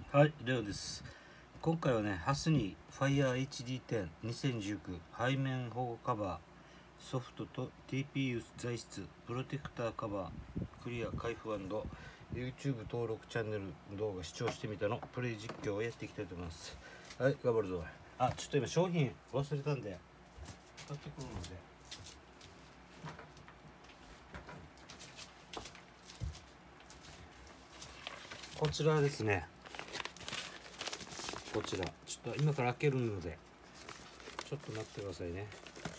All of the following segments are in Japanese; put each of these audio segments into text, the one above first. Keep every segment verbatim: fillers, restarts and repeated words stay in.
はい、レオです。今回はね、ハスニー Fire エイチディーテン にせんじゅうきゅう背面保護カバー、ソフトと ティーピーユー 材質、プロテクターカバー、クリア開封 &YouTube 登録チャンネル動画視聴してみたのプレイ実況をやっていきたいと思います。はい、頑張るぞ。あ、ちょっと今商品忘れたんで、買ってくるので。こちらですね。こちらちょっと今から開けるのでちょっと待ってくださいね。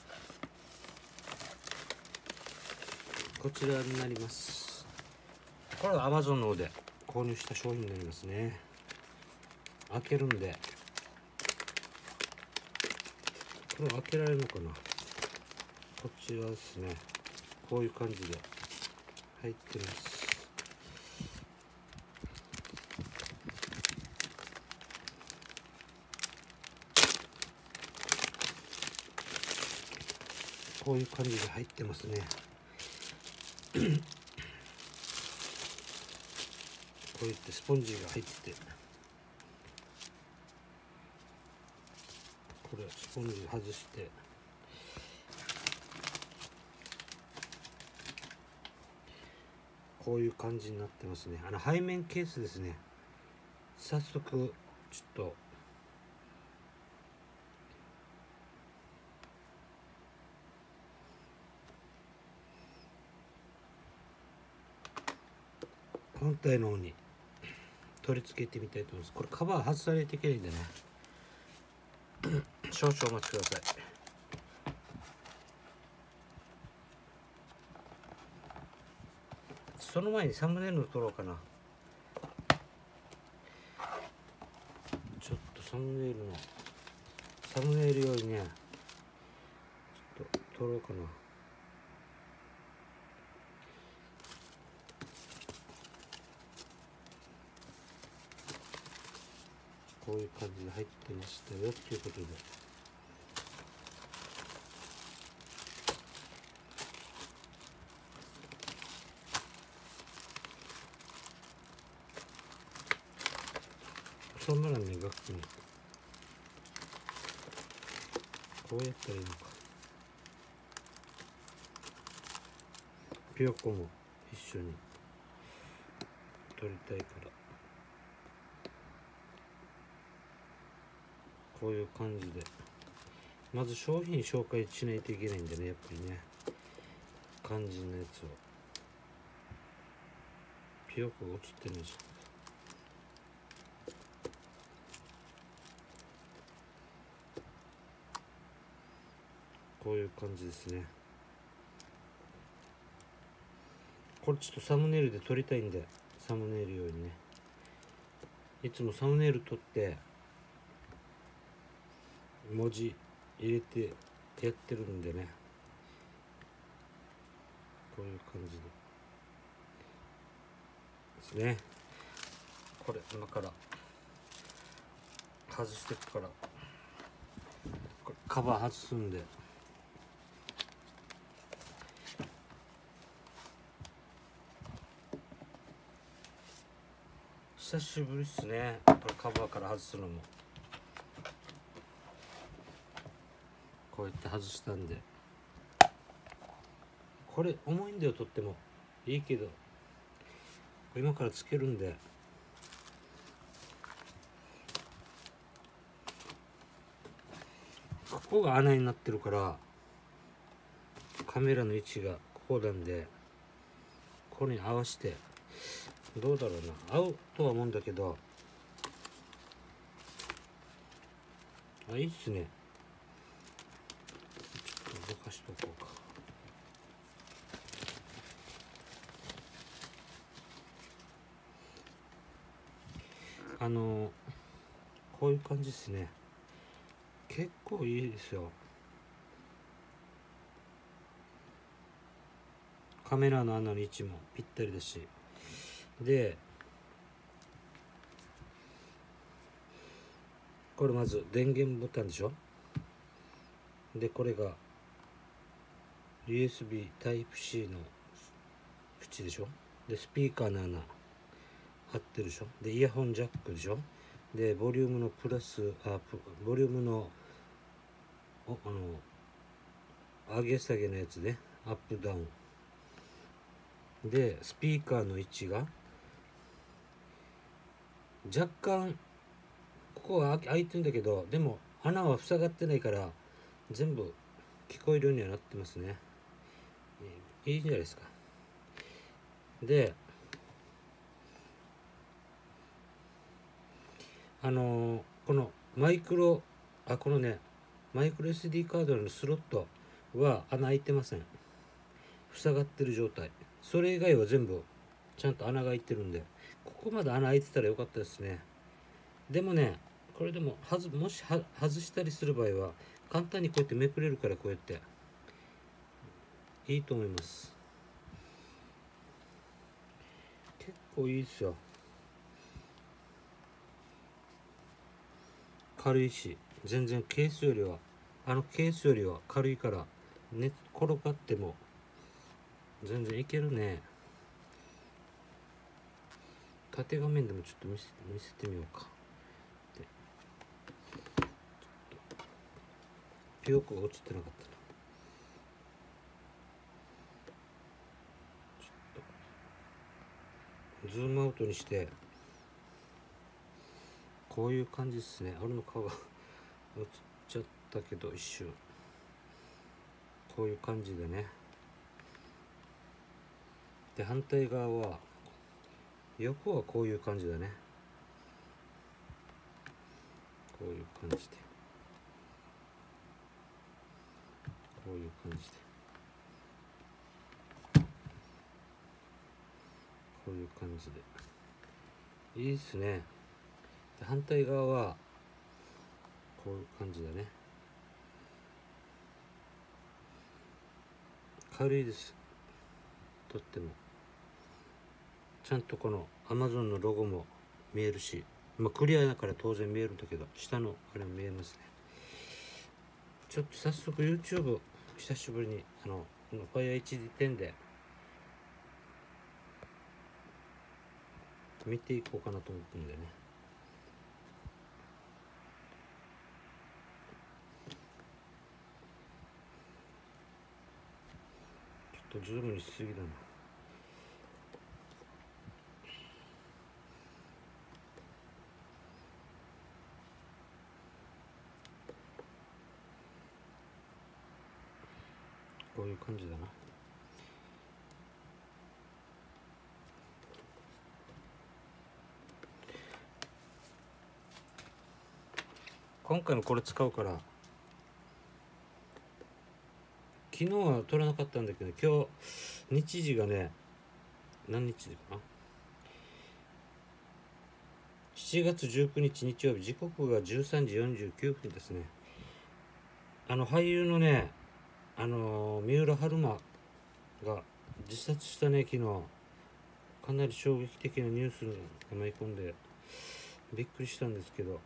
こちらになります。これは Amazon の方で購入した商品になりますね。開けるんで、これ開けられるのかな。こちらですね、こういう感じで入ってます。こういう感じで入ってますね。こういってスポンジが入ってて、これスポンジ外して、こういう感じになってますね。あの背面ケースですね。早速ちょっと本体の方に取り付けてみたいと思います。これカバー外されていけないんでね、少々お待ちください。その前にサムネイルを撮ろうかな。ちょっとサムネイルのサムネイル用にね、ちょっと撮ろうかな。こういう感じで入ってましたよっていうことで、そんならね、楽器にこうやったらいいのか。ピヨコも一緒に撮りたいから、こういう感じでまず商品紹介しないといけないんでね、やっぱりね、肝心なやつを。ピヨコが映ってるんですよ。こういう感じですね。これちょっとサムネイルで撮りたいんで、サムネイル用にね、いつもサムネイル撮って文字入れてやってるんでね、こういう感じでですね。これ今から外していくから、これカバー外すんで、久しぶりっすね、これカバーから外すのも。こうやって外したんで、これ重いんだよ、とってもいいけど今からつけるんで、ここが穴になってるからカメラの位置がここなんで、ここに合わせて、どうだろうな、合うとは思うんだけど、あ、いいっすね。ちょっと動かしとこうか。あのこういう感じですね。結構いいですよ。カメラの穴の位置もぴったりだし、でこれまず電源ボタンでしょ。でこれが ユーエスビー タイプ シー の口でしょ。でスピーカーの穴合ってるでしょ。でイヤホンジャックでしょ。でボリュームのプラスあボリュームのおあの上げ下げのやつでアップダウンでスピーカーの位置が若干ここは開いてるんだけど、でも穴は塞がってないから全部聞こえるようにはなってますね。いいんじゃないですか。であのーこのマイクロあこのねマイクロ エスディー カードのスロットは穴開いてません。塞がってる状態。それ以外は全部ちゃんと穴が開いてるんで、ここまで穴開いてたらよかったですね。でもねこれでもはずもしは外したりする場合は簡単にこうやってめくれるから、こうやっていいと思います。結構いいですよ。軽いし全然ケースよりはあのケースよりは軽いから寝転がっても全然いけるね。縦画面でもちょっと見せて見せてみようか。でピヨコが映ってなかったな。ちょっとズームアウトにしてこういう感じですね。俺の顔が映っちゃったけど一瞬こういう感じでね。で反対側は横はこういう感じだね。こういう感じでこういう感じでこういう感じでいいっすね。で反対側はこういう感じだね。軽いです。とってもちゃんとこの Amazon のロゴも見えるし、まあ、クリアだから当然見えるんだけど下のあれも見えますね。ちょっと早速 YouTube 久しぶりにあの ファイアーエイチディーテン で見ていこうかなと思ってるんでね。ちょっとズームにしすぎだな。こういう感じだな。今回もこれ使うから昨日は撮らなかったんだけど今日日時がね何日かな、しちがつじゅうくにち日曜日、時刻がじゅうさんじよんじゅうきゅうふんですね。あの俳優のねあの三浦春馬が自殺したね。昨日かなり衝撃的なニュースが舞い込んでびっくりしたんですけど、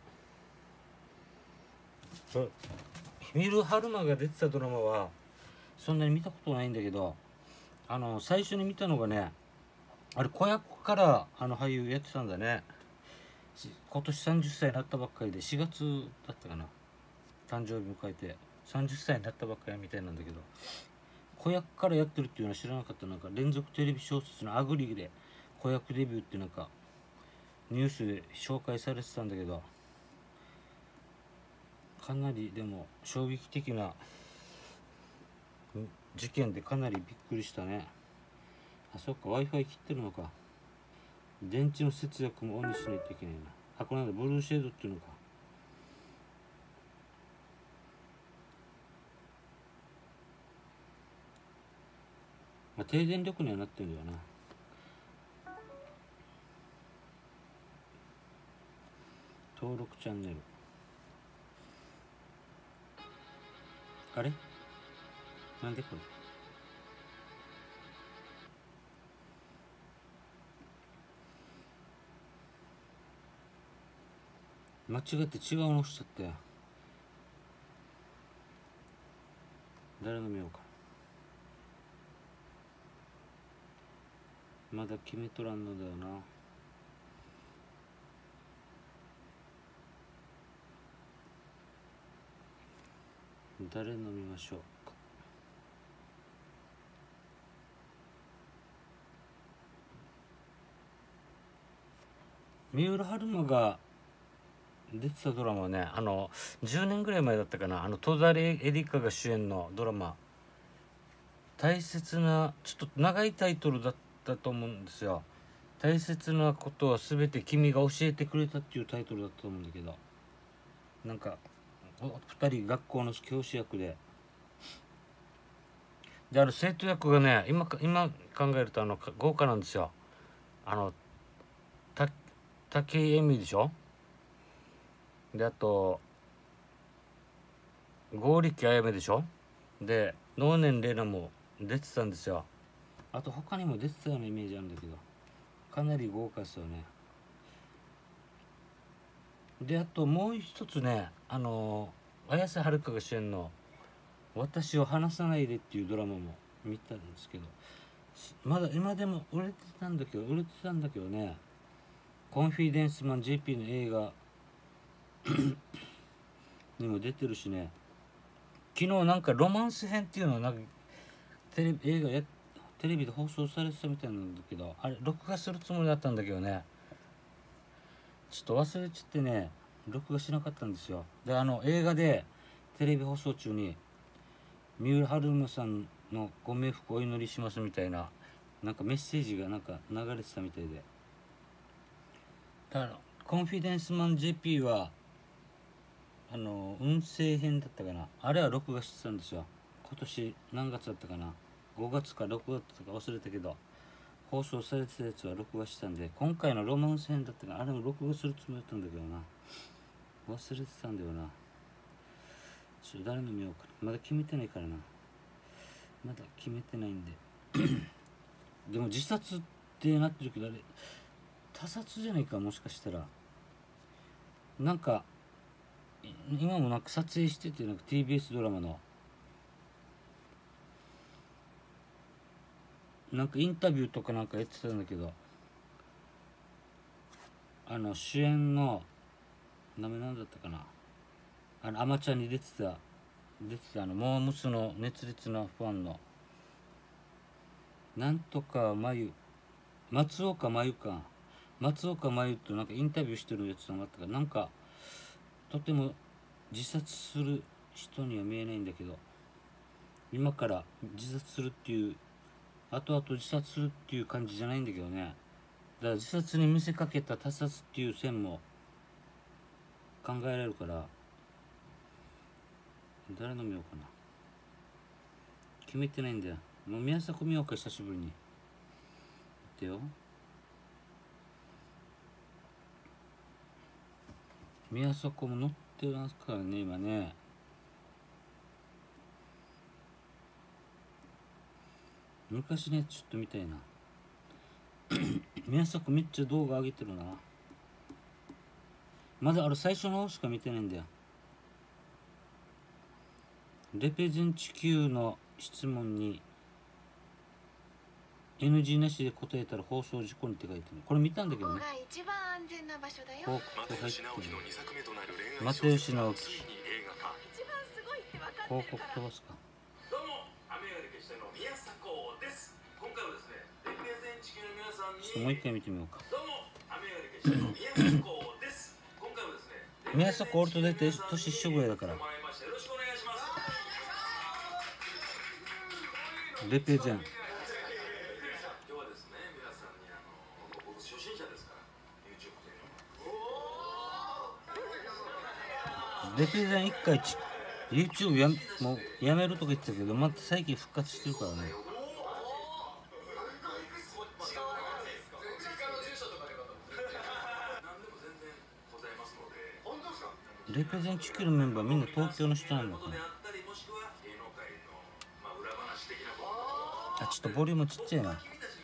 三浦春馬が出てたドラマはそんなに見たことないんだけど、あの最初に見たのがね、あれ子役からあの俳優やってたんだね。今年さんじゅっさいになったばっかりでしがつだったかな、誕生日迎えてさんじゅっさいになったばっかりみたいなんだけど、子役からやってるっていうのは知らなかった。なんか連続テレビ小説のアグリで子役デビューってなんかニュースで紹介されてたんだけど、かなりでも衝撃的な事件でかなりびっくりしたね。あ、そっか Wi-Fi 切ってるのか。電池の節約もオンにしないといけないな。あ、これなんだブルーシェードっていうのか。まあ、低電力にはなってるんだよな。登録チャンネルあれなんでこれ間違って違うの押しちゃったよ。誰の見ようか。まだ決めとらんのだよな。 誰飲みましょうか。三浦春馬が出てたドラマね、あのじゅうねんぐらい前だったかな、あの戸田恵梨香が主演のドラマ、大切な、ちょっと長いタイトルだったと思うんですよ。大切なことは全て君が教えてくれたっていうタイトルだったと思うんだけど、なんかふたり学校の教師役で、である生徒役がね、今今考えるとあの豪華なんですよ。あのた武井絵美でしょ。であと剛力彩芽でしょ。で能年玲奈も出てたんですよ。あと他にも出てたようなイメージあるんだけど、かなり豪華ですよね。であともう一つね、あの綾瀬はるかが主演の「私を離さないで」っていうドラマも見たんですけど、まだ今でも売れてたんだけど売れてたんだけどね、コンフィデンスマン ジェーピー の映画にも出てるしね。昨日なんかロマンス編っていうのをなんかテレビ映画やテレビで放送されてたみたいなんだけど、あれ録画するつもりだったんだけどね、ちょっと忘れちゃってね、録画しなかったんですよ。であの映画でテレビ放送中に三浦春馬さんのご冥福をお祈りしますみたいな、なんかメッセージがなんか流れてたみたいで、だからコンフィデンスマン ジェーピー はあの運勢編だったかな、あれは録画してたんですよ。今年何月だったかな、ごがつかろくがつとか忘れたけど放送されてたやつは録画してたんで、今回のロマンス編だったかな、あれも録画するつもりだったんだけどな、忘れてたんだよな。ちょっと誰の見ようかな、まだ決めてないからな、まだ決めてないんででも自殺ってなってるけど、あれ他殺じゃないか、もしかしたら。なんか今もなんか撮影してて、なんか ティービーエス ドラマのなんかインタビューとかなんかやってたんだけど、あの主演の名前なんだったかな、あのアマちゃんに出てた出てたあのモームスの熱烈なファンのなんとかまゆ松岡真優か、松岡真優となんかインタビューしてるやつがあったから、なんかとても自殺する人には見えないんだけど、今から自殺するっていう、後々自殺するっていう感じじゃないんだけどね。だから自殺に見せかけた他殺っていう線も考えられるから、誰の見ようかな、決めてないんだよ。もう宮迫見ようか、久しぶりに。見てよ、宮迫も載ってますからね今ね。昔ねちょっと見たいな宮迫めっちゃ動画上げてるな。まだあれ最初の方しか見てないんだよ。レペゼン地球の質問に エヌジー なしで答えたら放送事故にって書いてる。これ見たんだけどね。 一番安全な場所だよ。 広告入ってる。又吉直樹。広告飛ばすか。 どうも、雨上がり決しての宮迫です。今回はですね、レペゼン地球の皆さんに。 ちょっともう一回見てみようか。 どうも、雨上がり決しての宮迫です。今回はですね、 宮迫俺と大体年一緒ぐらいだから。 よろしくお願いします。 レペゼン。 今日はですね、皆さんにあの僕初心者ですから、YouTube というのは。 レペゼン一回ち YouTube やもうやめるとか言ってたけど、また最近復活してるからね。レペゼン地球のメンバーみんな東京の人なのかな。あ、ちょっとボリュームちっちゃいな。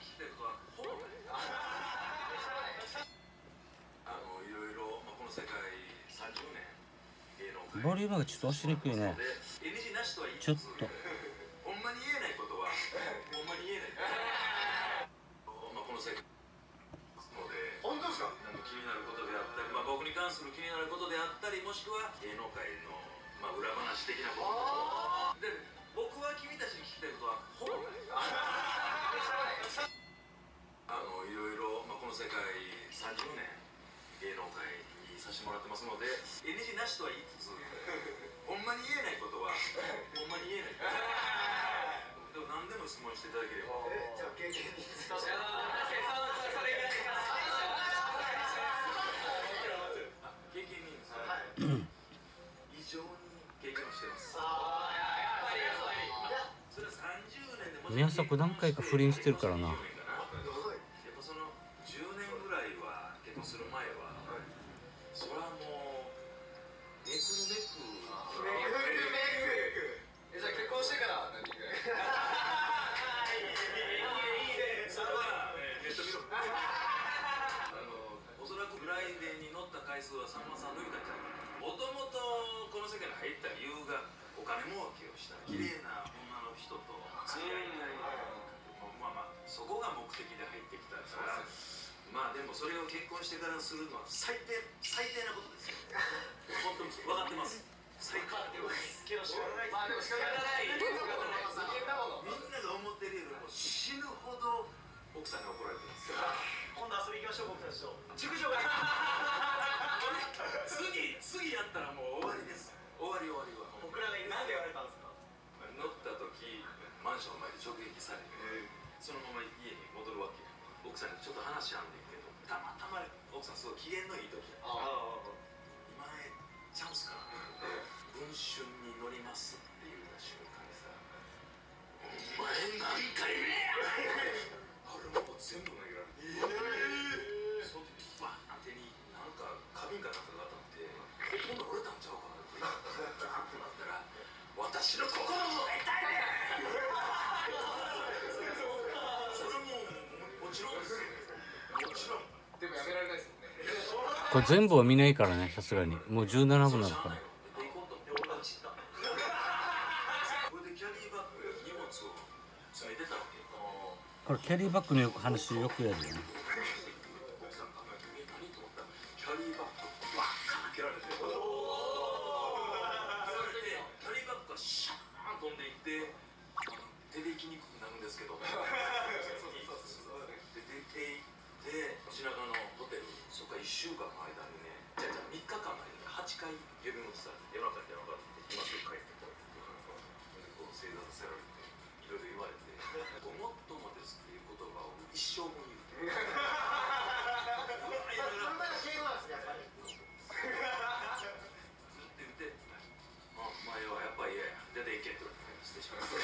ボリュームがちょっと押しにくいね。ちょっとほんまに言えないことはほんまに言えない。まあこの世界ので、本当ですか？気になることであったり、まあ僕に関する気になることであったり、もしくは芸能界のまあ裏話的なことで、僕は君たちに聞きたいことはほぼない。あのいろいろ、まあ、この世界さんじゅうねん芸能界にさせてもらってますので エヌジー なしとは言いつつほんまに言えないことはほんまに言えないでも何でも質問していただければ。えじゃあ経験にそれ経験人ですね。異常に経験をしてます。それはさんじゅうねんでも宮迫何回か不倫してるからな。 そのじゅうねんぐらいは結婚する前はそれはもうめくるめくめくるめくえじゃあ結婚してから何ぐらいそれはネット見ろ。あのおそらくフライデーに乗った回数はさんまさん抜いたんじゃないかな。もともとこの世界に入った理由がお金儲けをした綺麗な女の人と付き合いたい。まあまあそこが目的で入ってきたから、まあでもそれを結婚してからするのは最低最低なことですよ。本当に分かってます。最低でますけど仕方ない。まあでも仕方ない。みんなが思ってるよりも死ぬほど奥さんに怒られてます。今度遊び行きましょう僕たちと。熟女が次次やったらもう終わりです。終わり終わりは。僕らがいる。なんで言われたんですか。乗った時マンションの前で直撃されて、そのまま家に戻るわけ。奥さんにちょっと話あんねんけど、たまたま奥さんすごい機嫌のいい時やった。今へチャンスかなって文春に乗りますっていうような瞬間にさ、お前何回目やあれもう全部投げられて、その時バーン手になんか花瓶かなんかが当たってほとんど折れたんちゃうかなってバーンってなったら、私の心も痛いねそれももちろんですよ。もちろん。でもやめられないですもんね。 これ全部は見ないからね、さすがにもうじゅうななふんなのから。 これでキャリーバッグに荷物を詰めてたわけ。 これキャリーバッグの話よくやるよね。 奥さん考えて何と思ったらキャリーバッグバッカー開けられて、それでキャリーバッグがシャーン飛んでいって出て行きにくくなるんですけど。で品川のホテルそこからいっしゅうかんの間にね、じゃあじゃあみっかかんの間にはちかい呼び戻されて、夜中に夜中って今すぐ帰ってこいってこう正座させられていろいろ言われて、ごもっともですっていう言葉を一生分言うて。そんな敬語なんですねやっぱり。ずっと言って、まあお前はやっぱり嫌や出て行けって言われてしてしまった。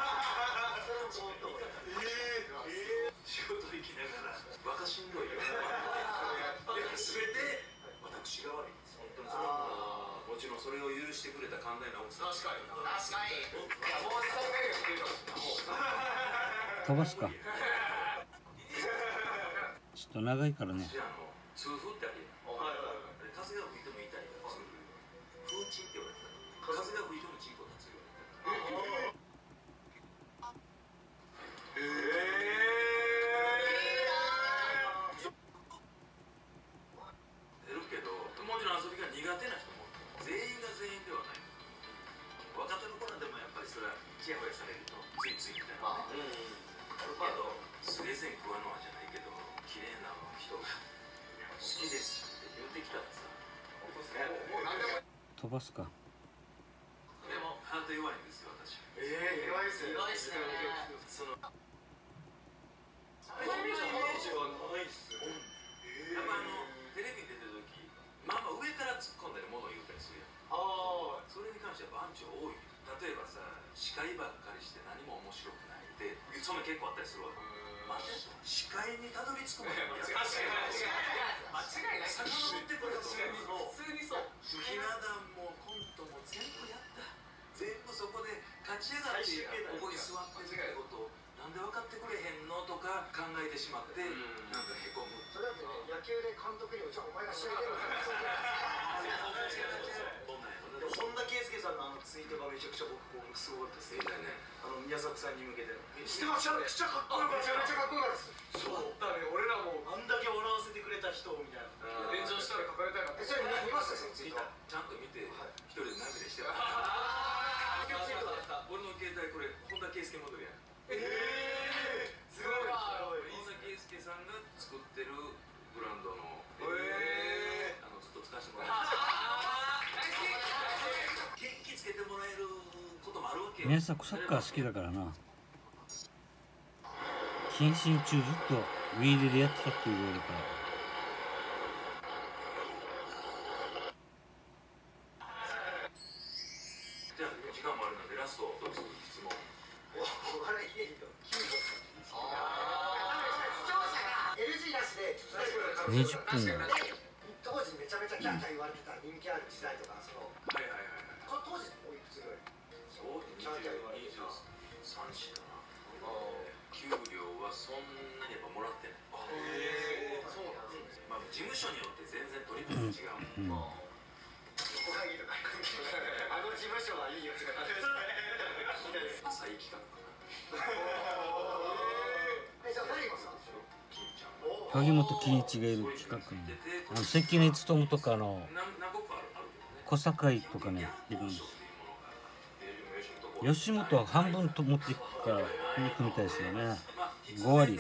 仕事行きながらバカしんどいよ。すべて私が悪いです。本当にそれはもちろんそれを許してくれた寛大な奥さん。確かに確かに。 飛ばすか。ちょっと長いからね。 痛風ってあるやん。風が吹いても痛いから痛風。風鎮って言われてた。風が吹いてもチンコ立つよ。ええ。もちろん遊びが苦手な人も全員が全員ではない。若手の頃でもやっぱりそれはチヤホヤされるとついついみたいなね。あるけどすげえ線食わのはじゃないけど綺麗な人が好きですって言ってきたらさ、 飛ばすか。 でもハート弱いんですよ私。ええ弱いですよ。弱いですね。そのイメージはないっすよ。やっぱあのテレビ出てる時まあまあ上から突っ込んだり物を言うたりするやん。ああ。それに関しては番長多い。例えばさ、司会ばっかりして何も面白くないってそんな結構あったりするわけ。待って、司会にたどり着くまで間違いない。間違いない。遡ってくると普通にそう。ひな壇もコントも全部やった。全部そこで勝ち上がってここに座ってるってことをなんで分かってくれへんのとか考えてしまってなんかへこむ。それだってね野球で監督にもじゃあお前が試合出ろって本田圭佑さんのあのツイートがめちゃくちゃ僕もすごかったですね。あの宮迫さんに向けてのめちゃくちゃかっこよかった。めちゃめちゃかっこよかったです。そうだね。俺らもあんだけ笑わせてくれた人人みたいな。炎上したら書かれたいなって。それ見ました？そのツイート。ちゃんと見て、一人で涙してた。俺の携帯これ本田圭佑モデルや。ええ。すごい。本田圭佑さんが作ってるブランドの。ええ。あのずっと使わせてもらって。元気つけてもらえることもあるわけよ。 宮下サッカー好きだからな。謹慎中ずっとウィーレでやってたって言われるから。 じゃあ時間もあるのでラストどうぞ質問。お笑い芸人のキュートさん。視聴者が エルジー なしで聞きたいことがにじゅっぷんだよ。 当時めちゃめちゃキャッキャ言われてた人気ある時代とか、そのはいはいはいはい。当時おいくつぐらい？そうキャッキャ言われてた。さんしかな。給料はそんなにやっぱもらってない。へえ。そうなんです。まあ事務所によって全然取り分が違う。 うん。 小会議とかあの事務所はいいよとか。浅い企画かな。えじゃあ何がさ？金ちゃん。 萩本欽一がいる企画のあの関根勤とかの小堺とかねいるんです。吉本は半分と持っていくからいくみたいですよね。ご割。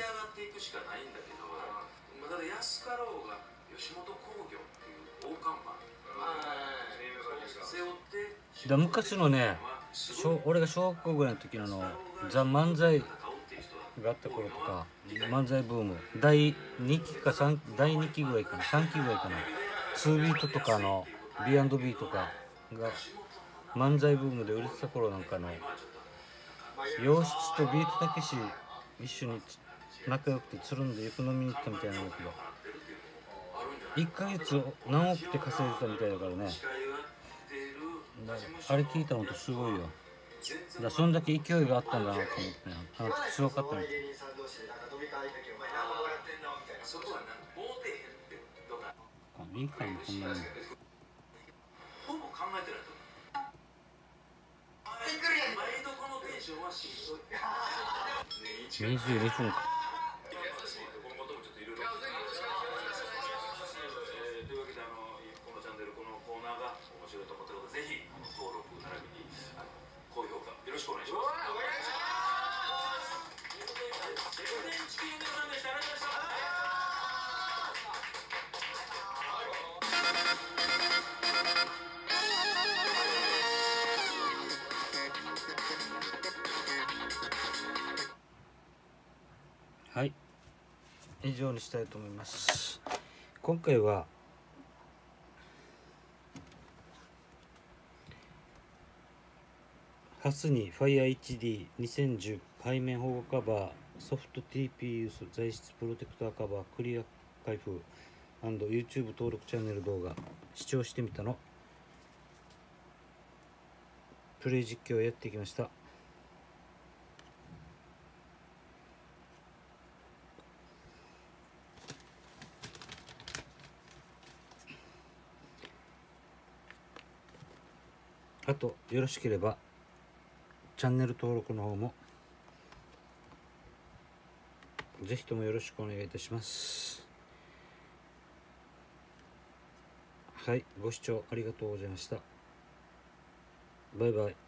だ昔のね、小俺が小学校ぐらいの時のあのザ・漫才があった頃とか、漫才ブームだいにきかさんだいにきぐらいかなさんきぐらいかな、ツービートとかの ビーアンドビー とかが漫才ブームで売れてた頃なんかの洋七とビートたけし一緒に仲良くてつるんでよく飲みに行ったみたいなんだけど、いっかげつ何億って稼いでたみたいだからね。だあれ聞いたのとすごいよ。だそんだけ勢いがあったんだなと思ってね、あの強かったみたい。いいかもこんなに。 ほぼ考えてないと思う。毎度このテンションはしんどい。 にじゅうにふんか。 今後ともちょっといろいろ。というわけであのこのチャンネルこのコーナーが面白いと思ったことでぜひ登録並びに高評価よろしくお願いします。お願いします。ということで全然地球の皆さんでした。ありがとうございました。 はい、以上にしたいと思います。今回はハスニー ファイアーエイチディーにせんじゅう 背面保護カバー、ソフト ティーピー ユース材質プロテクターカバー、クリア開封 &YouTube 登録チャンネル動画視聴してみたのプレイ実況をやってきました。あとよろしければチャンネル登録の方もぜひともよろしくお願いいたします。はい、ご視聴ありがとうございました。バイバイ。